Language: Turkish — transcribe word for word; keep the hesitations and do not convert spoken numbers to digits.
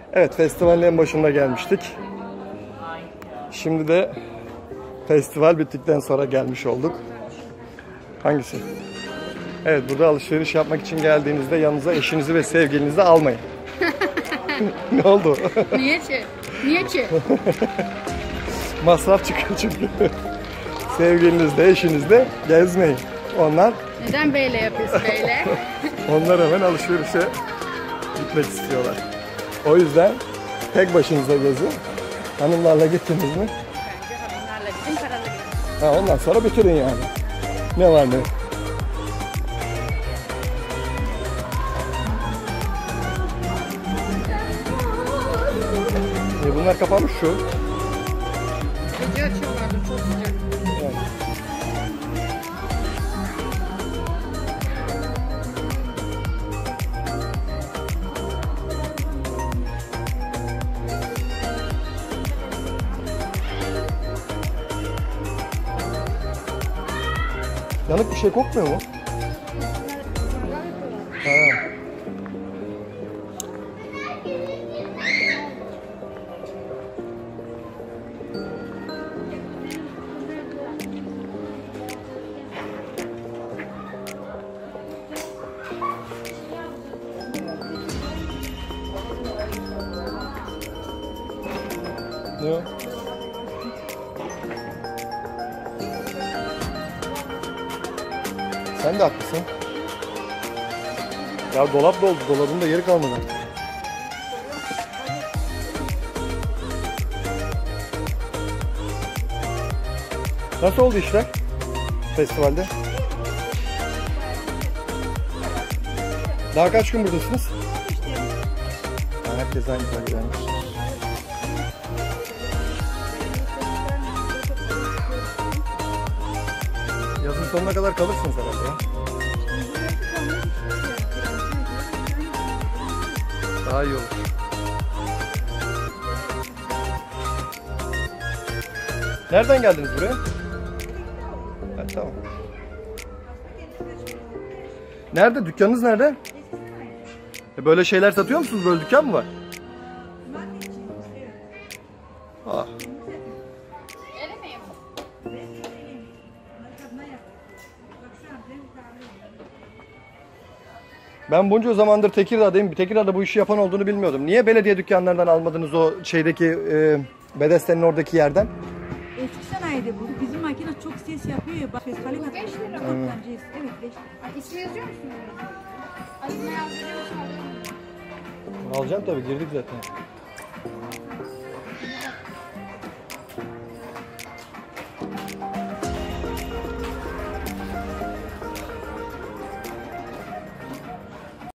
Evet, festivalin en başında gelmiştik. Şimdi de festival bittikten sonra gelmiş olduk. Hangisi? Evet, burada alışveriş yapmak için geldiğinizde yanınıza eşinizi ve sevgilinizi almayın. Ne oldu? Niye ki? Niye ki? Masraf çıkıyor çünkü. Sevgilinizle, eşinizle gezmeyin. Onlar... Neden beyle yapıyorsun beyle? Onlar hemen alışverişe gitmek istiyorlar. O yüzden tek başınıza gezin. Hanımlarla gittiniz mi? Bence hanımlarla gidin, paralı gidin. Ha, ondan sonra bitirin yani. Ne var ne? E bunlar kapanmış şu. Gece açıyorlardı, çok sıcak. Evet. Yanık bir şey kokmuyor mu? Ha. Ne o? Sen de haklısın. Ya dolap doldu. Dolabın da yeri kalmadı. Nasıl oldu işler? Festivalde. Daha kaç gün buradasınız? Ha, herkes aynı kadar gelmiş. Yazın sonuna kadar kalırsınız herhalde ya. Daha iyi olur. Nereden geldiniz buraya? Evet, tamam. Nerede? Dükkanınız nerede? E böyle şeyler satıyor musunuz? Böyle dükkan mı var? Ah. Ben bunca zamandır Tekirdağ'dayım. Tekirdağ'da bu işi yapan olduğunu bilmiyordum. Niye belediye dükkanlarından almadınız o şeydeki e, Bedesten'in oradaki yerden? Eski sanayide bu. Bizim makine çok ses yapıyor ya. Festivale katılıyor. Toptancıyız. Evet, beş lira. İsmi yazıyor musun? Adını yazdırıyorsun. Alacağım tabii, girdik zaten.